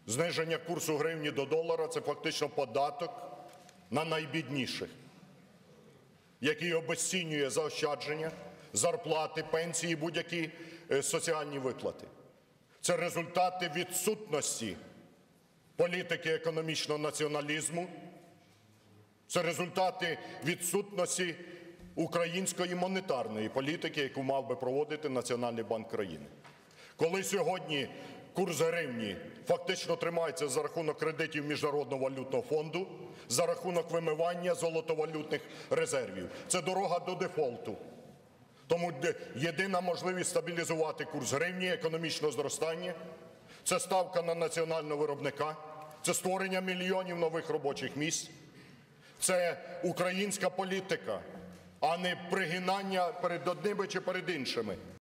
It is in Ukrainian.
Зниження курсу гривні до долара – це фактично податок на найбідніших, який обезцінює заощадження, зарплати, пенсії, будь-які соціальні виплати. Це результати відсутності політики економічного націоналізму, це результати відсутності української монетарної політики, яку мав би проводити Національний банк країни. Коли сьогодні курс гривні фактично тримається за рахунок кредитів Міжнародного валютного фонду, за рахунок вимивання золотовалютних резервів, це дорога до дефолту. Тому єдина можливість стабілізувати курс гривні, економічного зростання – це ставка на національного виробника, це створення мільйонів нових робочих місць, це українська політика, а не пригинання перед одними чи перед іншими.